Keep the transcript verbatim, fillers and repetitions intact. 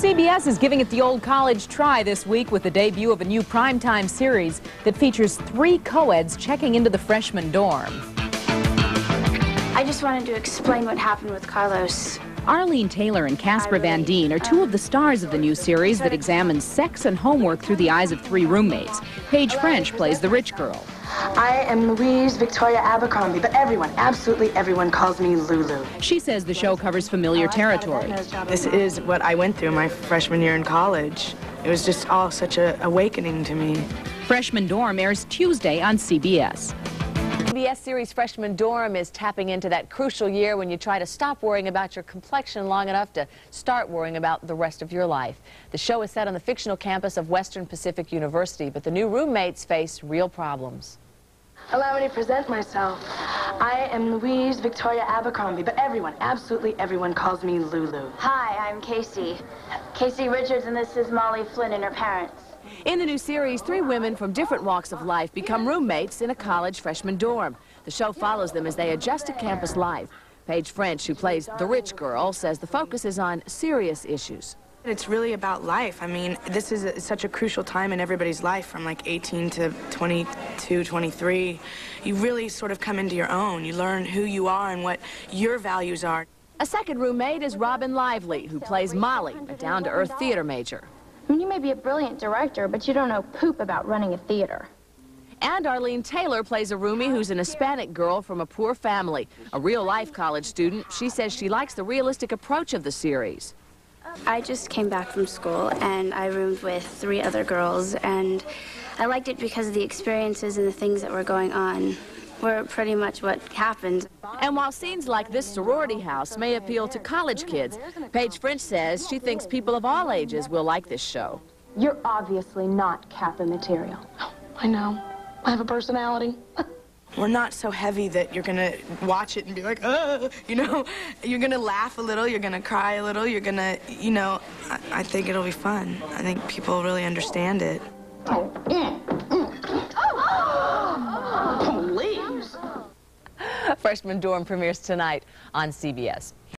C B S is giving it the old college try this week with the debut of a new primetime series that features three co-eds checking into the freshman dorm. I just wanted to explain what happened with Carlos. Arlene Taylor and Casper really, Van Dien are two of the stars of the new series that examines sex and homework through the eyes of three roommates. Paige French plays the rich girl. I am Louise Victoria Abercrombie, but everyone, absolutely everyone calls me Lulu. She says the show covers familiar territory. This is what I went through my freshman year in college. It was just all such an awakening to me. Freshman Dorm airs Tuesday on C B S. C B S series Freshman Dorm is tapping into that crucial year when you try to stop worrying about your complexion long enough to start worrying about the rest of your life. The show is set on the fictional campus of Western Pacific University, but the new roommates face real problems. Allow me to present myself. I am Louise Victoria Abercrombie, but everyone, absolutely everyone calls me Lulu. Hi, I'm Casey. Casey Richards, and this is Molly Flynn and her parents. In the new series, three women from different walks of life become roommates in a college freshman dorm. The show follows them as they adjust to campus life. Paige French, who plays the rich girl, says the focus is on serious issues. It's really about life. I mean, this is a, such a crucial time in everybody's life, from like eighteen to twenty-two, twenty-three. You really sort of come into your own. You learn who you are and what your values are. A second roommate is Robin Lively, who plays Molly, a down-to-earth theater major. I mean, you may be a brilliant director, but you don't know poop about running a theater. And Arlene Taylor plays a roomie who's an Hispanic girl from a poor family. A real-life college student, she says she likes the realistic approach of the series. I just came back from school, and I roomed with three other girls, and I liked it because of the experiences and the things that were going on were pretty much what happened. And while scenes like this sorority house may appeal to college kids, Paige French says she thinks people of all ages will like this show. You're obviously not Kappa material. I know. I have a personality. We're not so heavy that you're gonna watch it and be like, oh, you know, you're gonna laugh a little, you're gonna cry a little, you're gonna, you know, I, I think it'll be fun. I think people really understand it. Freshman Dorm premieres tonight on C B S.